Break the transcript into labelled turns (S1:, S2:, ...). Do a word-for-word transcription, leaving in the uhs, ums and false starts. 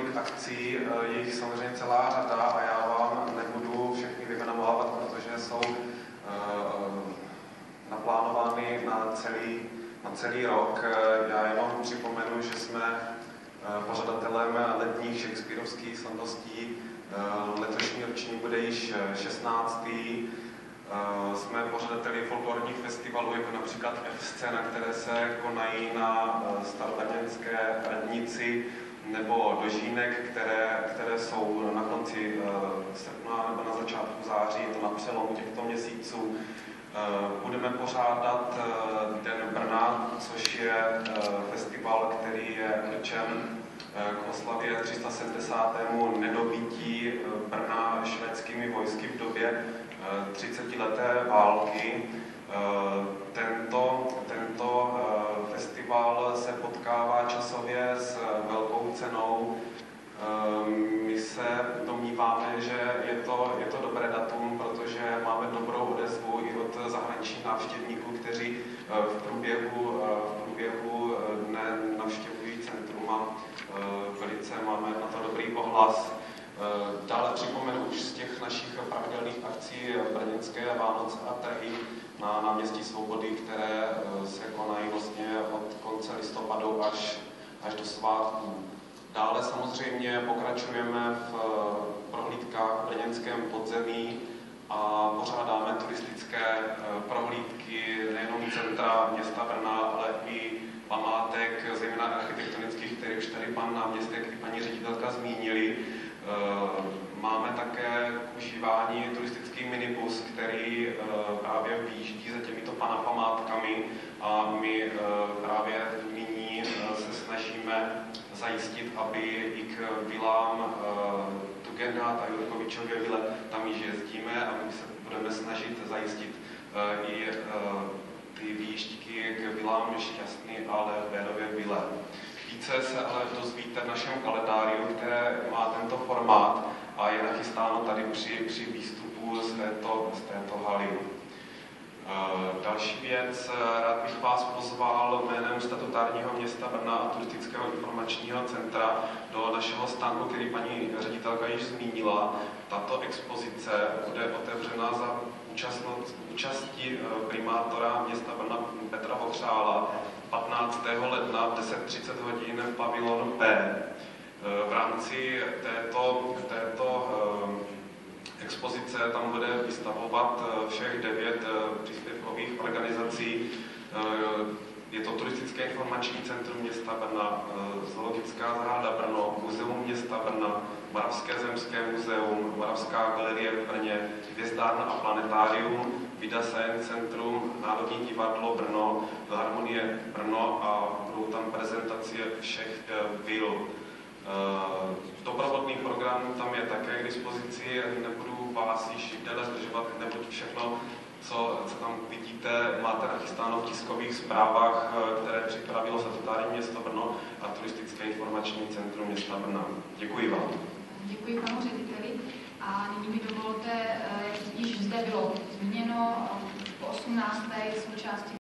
S1: pravidelných akcí, je jich samozřejmě celá řada a já vám nebudu všechny vyjmenovávat, protože jsou naplánovány na celý, na celý rok. Já jenom připomenu, že jsme pořadatelem letních shakespearovských slavností. Letošní ročník bude již šestnáctý. Jsme pořadateli folklorních festivalů, jako například F-scéna, které se konají na Starobrněnské radnici, nebo Dožínek, které, které jsou na konci srpna nebo na začátku září, je to na přelomu těchto měsíců. Budeme pořádat Den Brna, což je festival, který je určen k oslavě tři sta sedmdesátému nedobytí Brna švédskými vojsky v době třicetileté války. Tento, tento festival se potkává časově s velkou cenou. My se domníváme, že je to, je to dobré datum, protože máme dobrou odezvu i od zahraničních návštěvníků, kteří v průběhu, v průběhu dne navštěvují centrum a velice máme na to dobrý ohlas. Dále připomenu už z těch našich pravidelných akcí brněnské Vánoce a trhy na náměstí Svobody, které se konají vlastně od konce listopadu až, až do svátků. Dále samozřejmě pokračujeme v prohlídkách v brněnském podzemí a pořádáme turistické prohlídky nejenom centra města Brna, ale i památek, zejména architektonických, které už tady pan náměstek i paní ředitelka zmínili. Máme také k užívání turistický minibus, který právě vyjíždí za těmito památkami a my právě nyní se snažíme zajistit, aby i k vilám Tugendhat a Jurkovičově vile tam již jezdíme a my se budeme snažit zajistit i ty výjížďky k vilám Šťastný a Lehvérově vile. Více se ale dozvíte v našem kalendáriu, které má tento formát a je nachystáno tady při, při výstupu z této, z této haly. Další věc, rád bych vás pozval jménem statutárního města Brna a turistického informačního centra do našeho stánku, který paní ředitelka již zmínila. Tato expozice bude otevřena za účasti primátora města Brna Petra Votřála patnáctého ledna v deset třicet hodin v pavilonu P. V rámci této, této expozice tam bude vystavovat všech devět příspěvkových organizací. Je to Turistické informační centrum města Brna, Zoologická zahrada Brno, Muzeum města Brna, Moravské zemské muzeum, Moravská galerie v Brně, Hvězdárna a planetárium, Vida Science Centrum, Národní divadlo Brno, Filharmonie Brno a budou tam prezentace všech vil. Doprovodný program tam je také k dispozici, nebudu vás již déle zdržovat, neboť všechno, co, co tam vidíte, máte nachystáno v tiskových zprávách, které připravilo statutární město Brno a Turistické informační centrum města Brna. Děkuji vám.
S2: Děkuji panu řediteli a nyní mi dovolte, jak již zde bylo zmíněno, po osmnácté součástí